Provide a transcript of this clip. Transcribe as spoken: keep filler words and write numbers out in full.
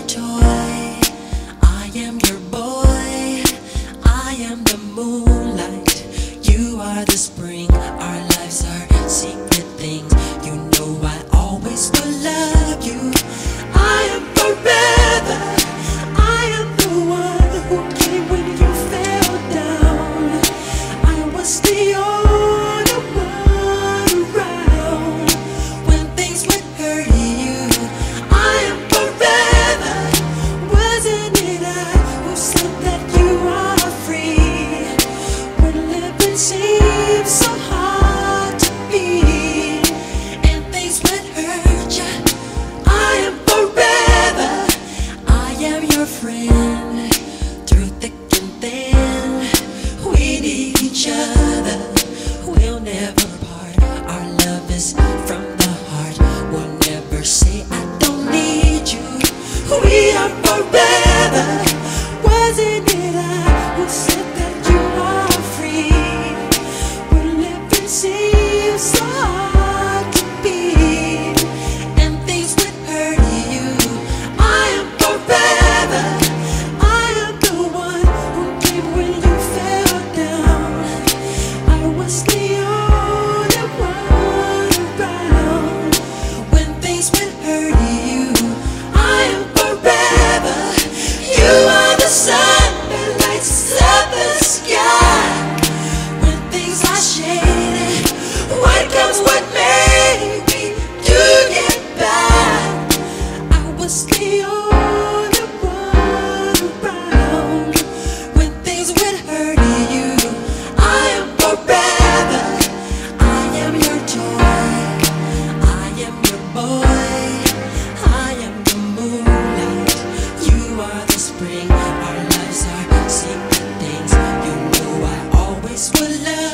toy, I am your boy, I am the moonlight, you are the spring, our lives are secret things, you know I always will love you, I am forever, I am the one who came when you fell down, I was the only one around, when things would hurt you, I am forever, wasn't it I who said that you are free, when living seems so hard to be, and things would hurt you, I am forever, I am your friend, through thick and thin, we need each other, we'll never part, our love is from the heart, we'll never say I don't need you, we are forever, wasn't it I who said that you are free, when living seems so hard to be, and things would hurt you, I am forever, I am the one who came when you fell down, I was the only one around, when things would hurt you, I am forever, you are the sun that lights up the sky, when things are shaded, what comes what may, we do get by, I was the only one around, when things would hurt you, I am forever, I am your toy, I am your boy, I am the moonlight, you are the spring, our lives are secret things, you know I always will love